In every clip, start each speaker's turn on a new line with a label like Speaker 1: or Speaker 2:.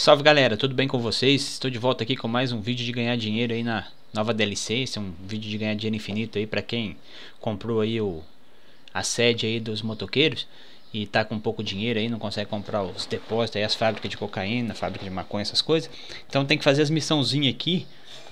Speaker 1: Salve galera, tudo bem com vocês? Estou de volta aqui com mais um vídeo de ganhar dinheiro aí na nova DLC. Esse é um vídeo de ganhar dinheiro infinito aí para quem comprou aí a sede aí dos motoqueiros e tá com pouco dinheiro aí, não consegue comprar os depósitos aí, as fábricas de cocaína, fábrica de maconha, essas coisas. Então tem que fazer as missãozinhas aqui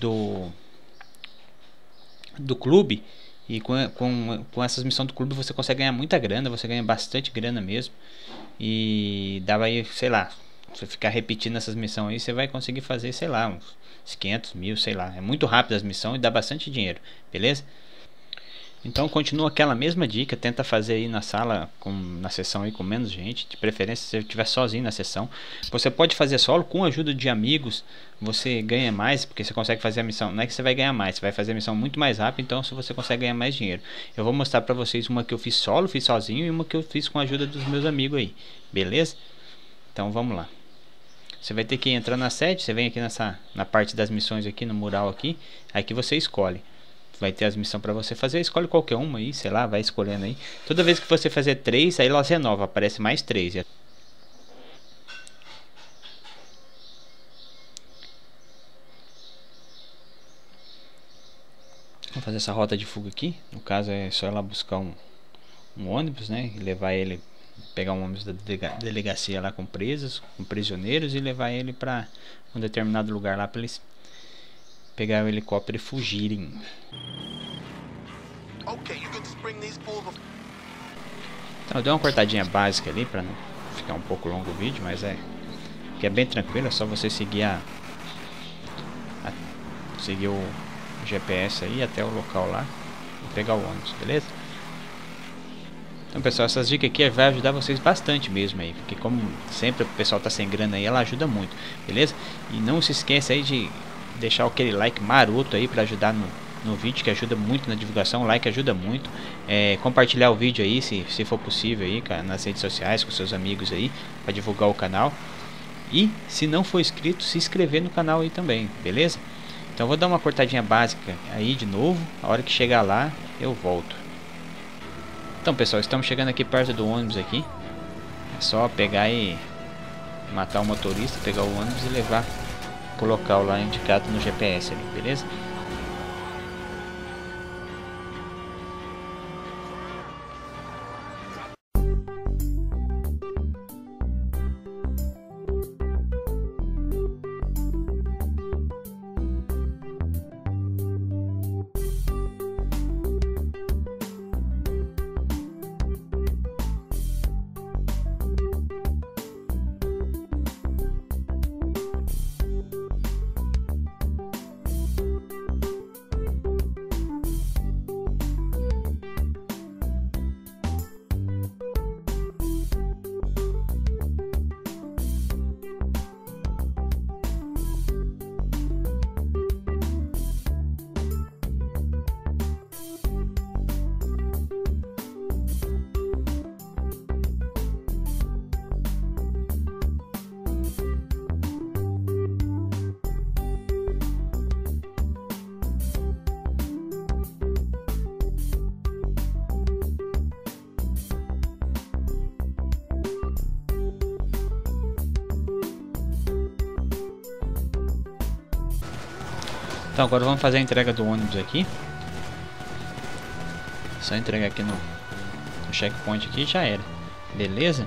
Speaker 1: do clube. E com essas missões do clube você consegue ganhar muita grana, você ganha bastante grana mesmo. E dá aí, sei lá, você ficar repetindo essas missões aí, você vai conseguir fazer, sei lá, uns 500 mil, sei lá. É muito rápido as missões e dá bastante dinheiro, beleza? Então continua aquela mesma dica, tenta fazer aí na sala, na sessão aí com menos gente, de preferência se você estiver sozinho na sessão. Você pode fazer solo, com a ajuda de amigos, você ganha mais, porque você consegue fazer a missão, não é que você vai ganhar mais, você vai fazer a missão muito mais rápido, então você consegue ganhar mais dinheiro. Eu vou mostrar pra vocês uma que eu fiz solo, fiz sozinho, e uma que eu fiz com a ajuda dos meus amigos aí, beleza? Então vamos lá. Você vai ter que entrar na sede, você vem aqui na parte das missões aqui, no mural aqui, aqui você escolhe. Vai ter as missões para você fazer, escolhe qualquer uma aí, sei lá, vai escolhendo aí. Toda vez que você fazer 3, aí ela renova, aparece mais 3. Vamos fazer essa rota de fuga aqui. No caso é só ir lá buscar um ônibus, né, e levar ele, pegar um ônibus da delegacia lá com presos, com prisioneiros, e levar ele para um determinado lugar lá para eles pegar o helicóptero e fugirem. Então eu dei uma cortadinha básica ali para não ficar um pouco longo o vídeo, mas que é bem tranquilo, é só você seguir seguir o GPS aí até o local lá e pegar o ônibus, beleza? Então pessoal, essas dicas aqui vai ajudar vocês bastante mesmo aí, porque como sempre o pessoal tá sem grana aí, ela ajuda muito, beleza? E não se esqueça aí de deixar aquele like maroto aí para ajudar no vídeo, que ajuda muito na divulgação. O like ajuda muito. Compartilhar o vídeo aí, se for possível aí, nas redes sociais com seus amigos aí, para divulgar o canal. E se não for inscrito, se inscrever no canal aí também, beleza? Então vou dar uma cortadinha básica aí de novo. A hora que chegar lá eu volto. Então pessoal, estamos chegando aqui perto do ônibus aqui. É só pegar e matar o motorista, pegar o ônibus e levar pro local lá indicado no GPS ali, beleza? Então agora vamos fazer a entrega do ônibus aqui. Só entregar aqui no checkpoint aqui e já era. Beleza?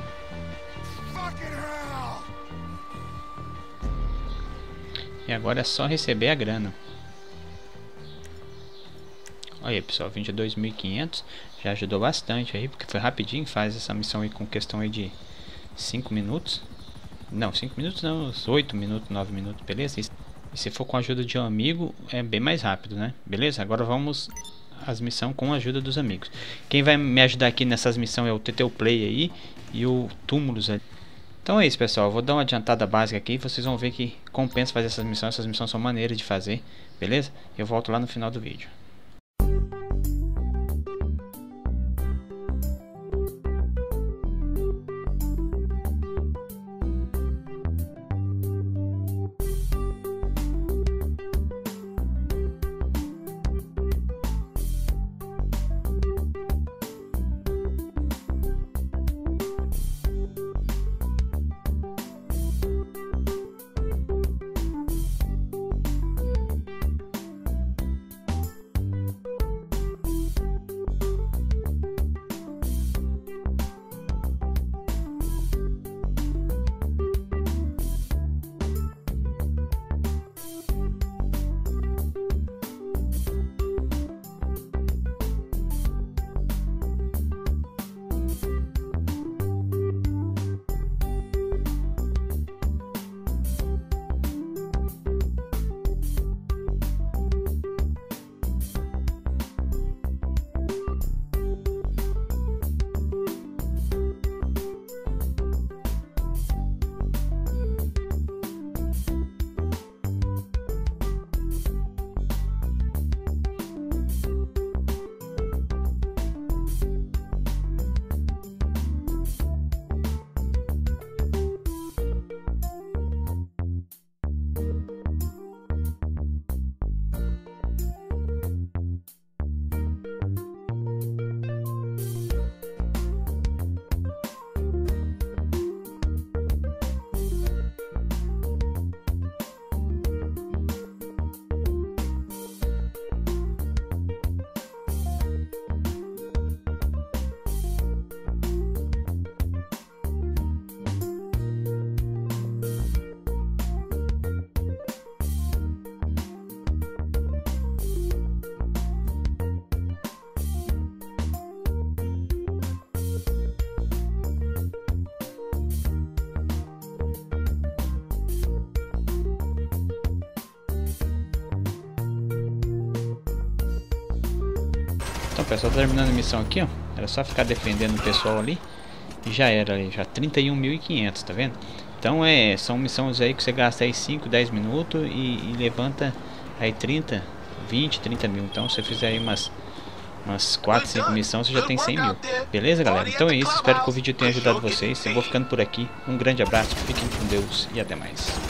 Speaker 1: E agora é só receber a grana. Olha aí pessoal, 22.500. Já ajudou bastante aí, porque foi rapidinho. Faz essa missão aí com questão aí de 5 minutos. Não, 5 minutos não, uns 8 minutos, 9 minutos, beleza? E se for com a ajuda de um amigo, é bem mais rápido, né? Beleza? Agora vamos às missões com a ajuda dos amigos. Quem vai me ajudar aqui nessas missões é o TT Play aí e o Túmulos ali. Então é isso, pessoal. Eu vou dar uma adiantada básica aqui. Vocês vão ver que compensa fazer essas missões. Essas missões são maneiras de fazer, beleza? Eu volto lá no final do vídeo. Então, pessoal, tá terminando a missão aqui, ó. Era só ficar defendendo o pessoal ali. E já era ali, já 31.500, tá vendo? Então são missões aí que você gasta aí 5, 10 minutos e levanta aí 30, 20, 30 mil. Então se você fizer aí umas 4, 5 missões, você já tem 100 mil. Beleza, galera? Então é isso, espero que o vídeo tenha ajudado vocês. Eu vou ficando por aqui. Um grande abraço, fiquem com Deus e até mais.